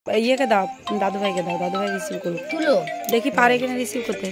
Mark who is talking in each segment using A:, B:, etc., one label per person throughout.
A: ইয়েকে দাও, দাদুভাইকে দাও, দাদুভাই রিসিভ করুক। তুলো দেখি পারে কিনা রিসিভ করতে।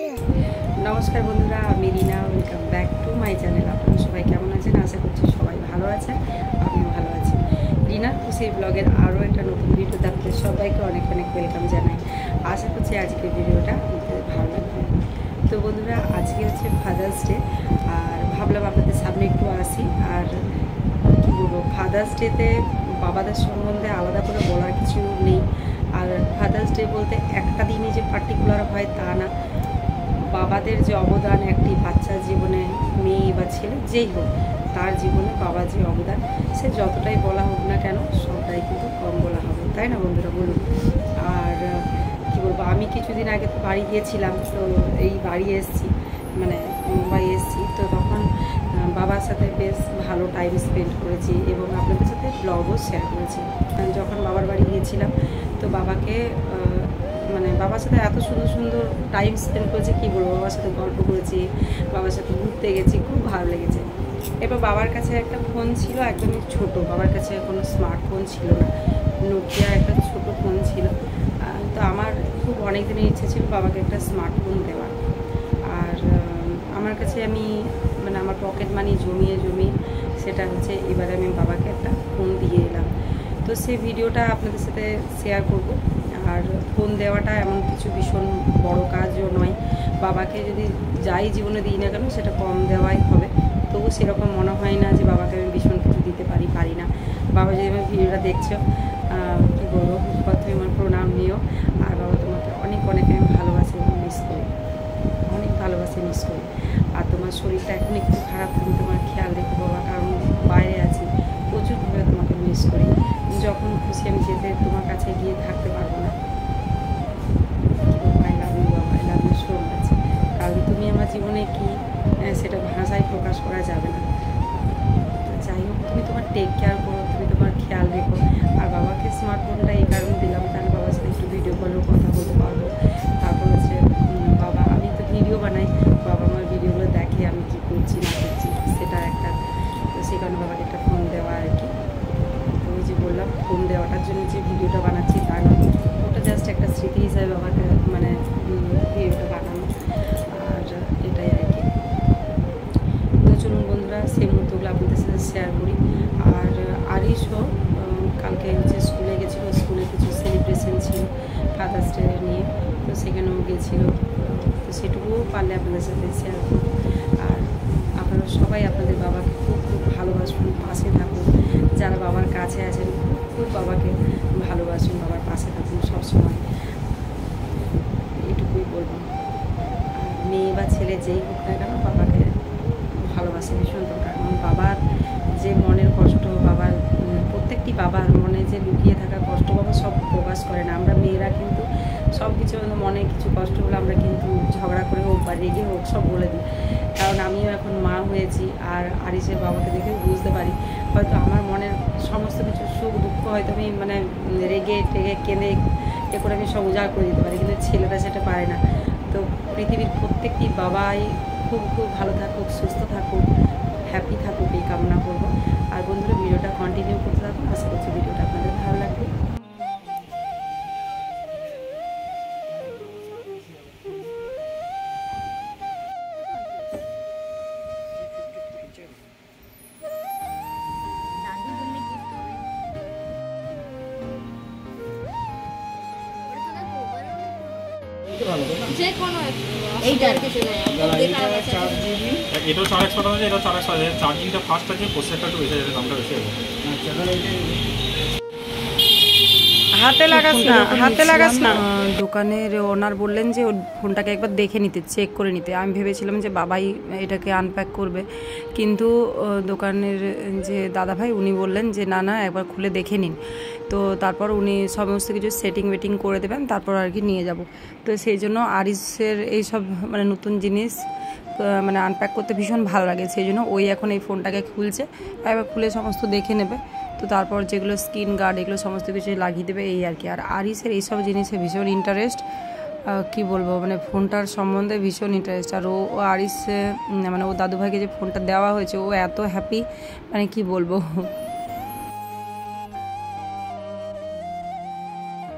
A: নমস্কার বন্ধুরা, আমি Rina, welcome back to my channel. আপনারা সবাই কেমন আছেন? আশা করছি সবাই ভালো আছেন, আমিও ভালো আছি। রিনার খুশি ব্লগের আরও একটা নতুন ভিডিও দেখতে সবাইকে অনেক অনেক ওয়েলকাম জানাই। আশা করছি আজকের ভিডিওটা আপনাদের ভালো লাগবে। তো বন্ধুরা, আজকে হচ্ছে ফাদার্স ডে, আর ভাবলাম আপনাদের সামনে একটু আসি। আর কী বলবো, ফাদার্স ডেতে বাবাদের সম্বন্ধে আলাদা করে বলার কিছু নেই। আর ফাদার্স ডে বলতে একটা দিনই যে পার্টিকুলার হয় তা না, বাবাদের যে অবদান একটি বাচ্চার জীবনে, মেয়ে বা ছেলে যেই হোক, তার জীবনে বাবার যে অবদান, সে যতটাই বলা হোক না কেন সবটাই কিন্তু কম বলা হবে, তাই না বন্ধুরা বলুন? আর কী বলবো, আমি কিছুদিন আগে তো বাড়ি গিয়েছিলাম, তো এই বাড়ি এসেছি, মানে মুম্বাই এসেছি, তো তখন বাবার সাথে বেশ ভালো টাইম স্পেন্ড করেছি এবং আপনাদের সাথে ব্লগও শেয়ার করেছি। যখন বাবার বাড়ি গিয়েছিলাম, তো বাবাকে মানে বাবার সাথে এত সুন্দর সুন্দর টাইম স্পেন্ড করেছি, কী বলবো, বাবার সাথে গল্প করেছি, বাবার সাথে ঘুরতে গেছি, খুব ভালো লেগেছে। এবার বাবার কাছে একটা ফোন ছিল, একদমই ছোট, বাবার কাছে কোনো স্মার্টফোন ছিল না, নোকিয়া একটা ছোট ফোন ছিল। তো আমার খুব অনেক দিনের ইচ্ছে ছিল বাবাকে একটা স্মার্টফোন দেওয়ার। আর আমার কাছে আমি মানে আমার পকেট মানি জমিয়ে সেটা হচ্ছে এবারে আমি বাবাকে একটা ফোন দিয়ে এলাম। তো সেই ভিডিওটা আপনাদের সাথে শেয়ার করব। আর ফোন দেওয়াটা এমন কিছু ভীষণ বড় কাজও নয়, বাবাকে যদি যাই জীবনে দিই না কেন সেটা কম দেওয়াই হবে। তবু সেরকম মনে হয় না যে বাবাকে আমি ভীষণ কিছু দিতে পারি না। বাবা যদি আমার ভিডিওটা দেখছো, কী বলবো, প্রথমে আমার প্রণাম নিও। আর বাবা তোমাকে অনেক অনেক আমি ভালোবাসি এবং মিস করি, অনেক ভালোবাসি, মিস করি। আর তোমার শরীরটা এখন একটু খারাপ, তুমি তোমার খেয়াল রেখো বাবা, কারণ বাইরে আছি, প্রচুরভাবে তোমাকে মিস করি। যখন খুশি আমি যেতে তোমার কাছে গিয়ে থাকতে পারবো না। আই লাভ ইউ বাবা, I love you so much. কারণ তুমি আমার জীবনে কি সেটা ভাষায় প্রকাশ করা যাবে না। যাই হোক, তুমি তোমার টেক কেয়ার করো, তুমি তোমার খেয়াল রেখো। আর বাবাকে স্মার্টফোনটা এই কারণে দিলাম, তাহলে বাবার সাথে একটু ভিডিও কলেও কথা বলতে পারবো। তারপর হচ্ছে বাবা, আমি তো ভিডিও বানাই, বাবা আমার ভিডিওগুলো দেখে আমি কী করছি না করছি, সেটা একটা, তো সেই কারণে বাবাকে একটা ফোন দেওয়া আর কি। তো ওই যে বললাম, ফোন দেওয়াটার জন্য যে ভিডিওটা বানাচ্ছি তা নয়, ওটা জাস্ট একটা স্মৃতি হিসাবে বাবাকে মানে ভিডিওটা বানানো, আর এটাই আর কি। তো চলুন বন্ধুরা, সেই মুহূর্তগুলো আপনাদের সাথে শেয়ার করি। আর আরিশও কালকে হচ্ছে স্কুলে গেছিলো, স্কুলে কিছু সেলিব্রেশন ছিল ফাদার্স ডে নিয়ে, তো সেখানেও গেছিলো। তো সেটুকুও পারলে আপনাদের সাথে শেয়ার করুন। আর আপনারা সবাই আপনাদের বাবাকে খুব খুব ভালোবাসুন, পাশে থাকুন। যারা বাবার কাছে আছেন খুব খুব বাবাকে ভালোবাসুন, বাবার পাশে থাকুন সবসময়, এটুকুই বলবো। আর মেয়ে বা ছেলে যেই হোক না কেন বাবাকে ভালোবাসে ভীষণ দরকার। কারণ বাবার যে মনের কষ্ট, বাবার প্রত্যেকটি বাবার মনে যে লুকিয়ে থাকা কষ্ট, বাবা সব প্রকাশ করে না। আমরা মেয়েরা কিন্তু সব কিছু মনে কিছু কষ্ট হলে আমরা কিন্তু ঝগড়া করে হোক বা রেগে হোক সব বলে দিই। কারণ আমিও এখন মা হয়েছি, আর আরিসের বাবাকে দেখে বুঝতে পারি, হয়তো আমার মনের সমস্ত কিছু সুখ দুঃখ হয়তো আমি মানে রেগে টেগে কেঁদে এ করে আমি সব উজাড় করে দিতে পারি, কিন্তু ছেলেটা সেটা পারে না। তো পৃথিবীর প্রত্যেকটি বাবাই খুব খুব ভালো থাকুক, সুস্থ থাকুক, হ্যাপি থাকুক, এই কামনা করবো। আর বন্ধুরা, ভিডিওটা কন্টিনিউ করতে থাকুন, আশা করছি ভিডিওটা আপনাদের ভালো লাগবে।
B: এটাও 4x আছে, এটাও 4x আছে। চার্জিংটা ফাস্ট আছে, প্রসেসরটা একটু বেশি আছে, দামটা বেশি আছে।
A: হাতে লাগাস না, হাতে লাগাস না। দোকানের ওনার বললেন যে ওর ফোনটাকে একবার দেখে নিতে, চেক করে নিতে। আমি ভেবেছিলাম যে বাবাই এটাকে আনপ্যাক করবে, কিন্তু দোকানের যে দাদাভাই উনি বললেন যে না না, একবার খুলে দেখে নিন। তো তারপর উনি সমস্ত কিছু সেটিং ওয়েটিং করে দেবেন, তারপর আর কি নিয়ে যাব। তো সেই জন্য আরিসের এইসব মানে নতুন জিনিস মানে আনপ্যাক করতে ভীষণ ভালো লাগে, সেই জন্য ওই এখন এই ফোনটাকে খুলছে, একবার খুলে সমস্ত দেখে নেবে। তো তারপর যেগুলো স্ক্রিন গার্ড এগুলো সমস্ত কিছু লাগিয়ে দেবে, এই আর কি। আর আরিসের এইসব জিনিসে ভীষণ ইন্টারেস্ট, কি বলবো, মানে ফোনটার সম্বন্ধে ভীষণ ইন্টারেস্ট। আর ও আরিস মানে ও দাদুভাইকে যে ফোনটা দেওয়া হয়েছে, ও এত হ্যাপি, মানে কি বলবো।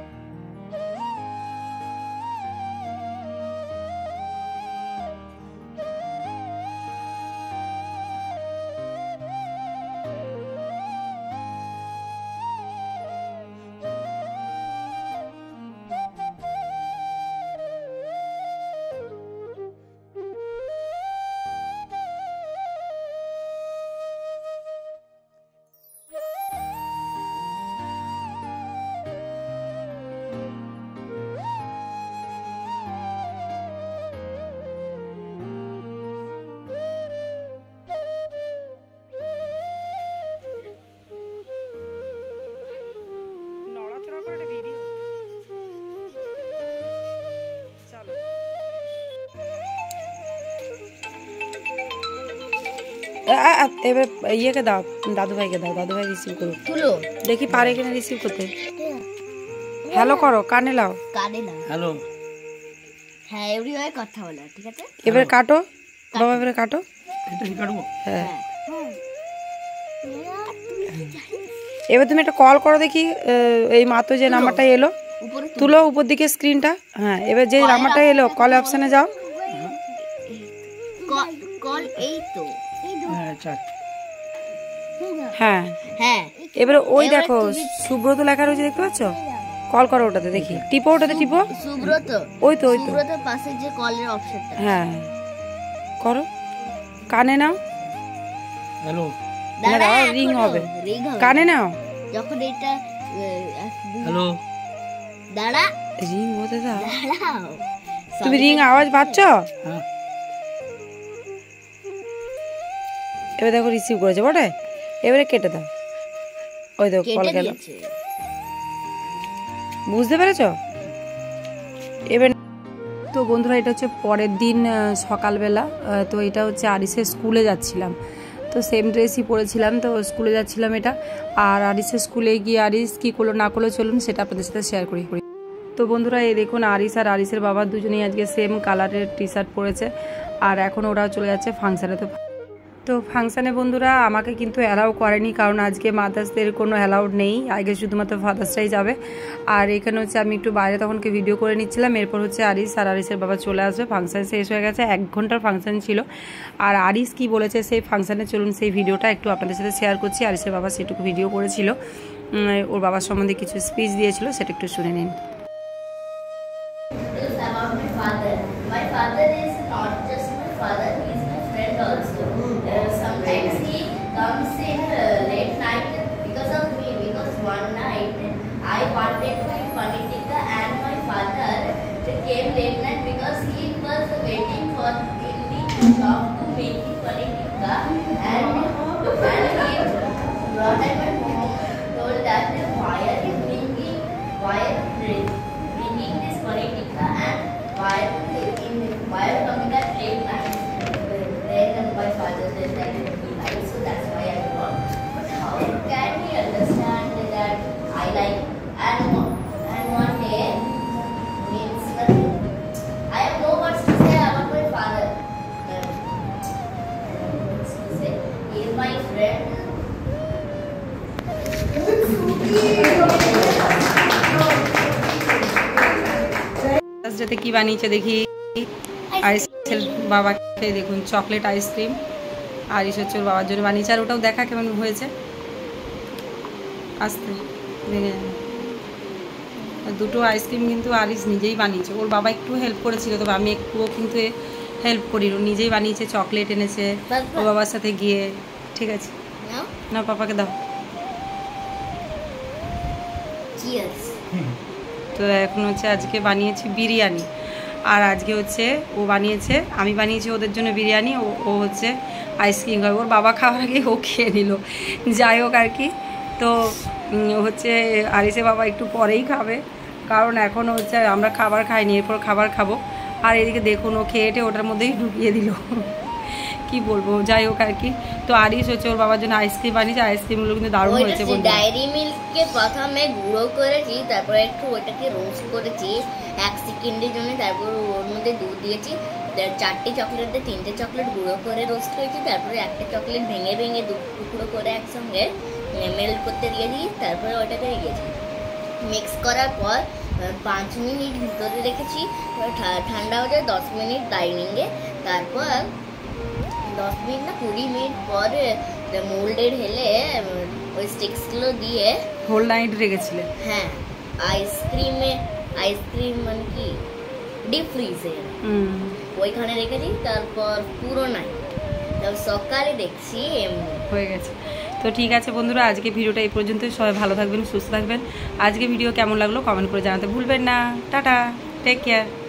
A: এবার ইয়েকে দাও, দাদু ভাইকে দাও, দাদু ভাই রিসিভ করো। তুলো দেখি পারে কিনা রিসিভ করতে। হ্যালো করো, কানে লাও।
C: হ্যালো, হ্যাঁ এভরিওয়ে কথা বলো, ঠিক আছে?
A: এবার কাটো বাবা, এবারে কাটো।
B: এটা কি কাটবো?
A: হ্যাঁ, এবার তুমি একটা কল করো দেখি। এই মাত্র যে নাম্বারটা এলো তুলো উপর দিকে স্ক্রিনটা। হ্যাঁ, এবার যে নাম্বারটা এলো কল অপশনে যাও।
C: কল এই তো,
B: আচ্ছা
A: হ্যাঁ
C: হ্যাঁ
A: এবারে ওই দেখো সুব্রত লেখা রয়েছে, দেখতে পাচ্ছ? কল করো ওটাতে, দেখি টিপো, ওটাতে টিপো।
C: সুব্রত,
A: ওই তো ওই তো,
C: সুব্রতের পাশে যে কলের অপশনটা।
A: হ্যাঁ করো, কানে নাও।
B: হ্যালো,
A: রিং হবে, কানে নাও।
C: যখন এটা
B: হ্যালো,
C: দাঁড়া,
A: রিং হতে দাও।
C: দাঁড়াও,
A: তুমি রিং আওয়াজ পাচ্ছ?
B: হ্যাঁ
A: এবার দেখো রিসিভ করেছে বটে, এবারে কেটে দাও। ওই দেখো কল গেল, বুঝতে পেরেছ? এবার তো বন্ধুরা এটা হচ্ছে পরের দিন সকালবেলা। তো এটা হচ্ছে আরিসের স্কুলে যাচ্ছিলাম, তো সেম ড্রেসই পরেছিলাম, তো স্কুলে যাচ্ছিলাম এটা। আর আরিসের স্কুলে গিয়ে আরিস কী করলো না করলো চলুন সেটা আপনাদের সাথে শেয়ার করি। তো বন্ধুরা এই দেখুন আরিস আর আরিসের বাবা দুজনেই আজকে সেম কালারের টি শার্ট পরেছে, আর এখন ওরা চলে যাচ্ছে ফাংশানে। তো ফাংশানে বন্ধুরা আমাকে কিন্তু অ্যালাউ করেনি, কারণ আজকে মাদার্সদের কোনো অ্যালাউড নেই, আগে শুধুমাত্র ফাদার্সরাই যাবে। আর এখানে হচ্ছে আমি একটু বাইরে তখনকে ভিডিও করে নিচ্ছিলাম। এরপর হচ্ছে আরিস আর আরিসের বাবা চলে আসবে, ফাংশান শেষ হয়ে গেছে, 1 ঘন্টার ফাংশান ছিল। আর আরিস কি বলেছে সেই ফাংশানে চলুন সেই ভিডিওটা একটু আপনাদের সাথে শেয়ার করছি। আরিসের বাবা সেটুকু ভিডিও করেছিল, ওর বাবার সম্বন্ধে কিছু স্পিচ দিয়েছিল, সেটা একটু শুনে নিন।
C: Sometimes he comes in late night because of me, because one night I wanted to eat paneer tikka and my father came late night because he was waiting for in the shop to make the paneer tikka, and he brought at my home, told that why are you bringing this paneer tikka and why are coming at late night? Then my father said that he likes, so that's why I brought. But how can he understand that I like? And one day means nothing. I have no words to say about my father. To say, he is my friend.
A: যেতে কি বানিয়েছে দেখি। আরিসের বাবাকে দেখুন chocolate ice cream, Aris হচ্ছে ওর বাবার জন্য বানিয়েছে। আর ওটাও দেখা কেমন হয়েছে, আস্তে ভেঙে যাবে। দুটো আইসক্রিম কিন্তু আরিস নিজেই বানিয়েছে, ওর বাবা একটু হেল্প করেছিল, তবে আমি একটুও কিন্তু হেল্প করি, ও নিজেই বানিয়েছে, চকলেট এনেছে ওর বাবার সাথে গিয়ে। ঠিক আছে না, পাপাকে দাও। তো এখন হচ্ছে আজকে বানিয়েছি বিরিয়ানি, আর আজকে হচ্ছে ও বানিয়েছে, আমি বানিয়েছি ওদের জন্য বিরিয়ানি, ও হচ্ছে আইসক্রিম খাবে। ওর বাবা খাওয়ার আগে ও খেয়ে নিল, যাই হোক আর কি। তো হচ্ছে আরিসের বাবা একটু পরেই খাবে, কারণ এখন হচ্ছে আমরা খাবার খাইনি, এরপর খাবার খাবো। আর এদিকে দেখুন ও খেয়েটে ওটার মধ্যেই ঢুকিয়ে দিল, কি বলবো, যাই হোক আর কি। তো আরিস হচ্ছে ওর বাবার জন্য আইসক্রিম বানিয়েছে, আইসক্রিমগুলো কিন্তু দারুণ হয়েছে।
C: ডায়েরি মিল্ককে প্রথমে গুঁড়ো করেছি, তারপরে একটু ওটাকে রোস্ট করেছি 1 সেকেন্ডের জন্য, তারপর ওর মধ্যে দুধ দিয়েছি, 4টে চকলেটে 3টে চকলেট গুঁড়ো করে রোস্ট করেছি, তারপরে একটা চকলেট ভেঙে ভেঙে 2 টুকরো করে একসঙ্গে মেল্ট করতে দিয়েছি, তারপরে ওটাকে দিয়েছি। মিক্স করার পর 5 মিনিট ভিতরে রেখেছি, ঠান্ডা হয়ে যায় 10 মিনিট ডাইনিংয়ে, তারপর 10 মিনিট না 20 মিনিট পরে মোল্ডের হেলে ওই স্টিক্সগুলো দিয়ে
A: হোল নাইট রেখেছিলে?
C: হ্যাঁ, আইসক্রিম মানে কি ডিপ ফ্রিজে ওইখানে রেখেছি, তারপর পুরো নাইট, তারপর সকালে দেখছি এমনি
A: হয়ে গেছে। তো ঠিক আছে বন্ধুরা, আজকে ভিডিওটা এই পর্যন্তই। সবাই ভালো থাকবেন, সুস্থ থাকবেন। আজকে ভিডিও কেমন লাগলো কমেন্ট করে জানাতে ভুলবেন না। Tata, take care.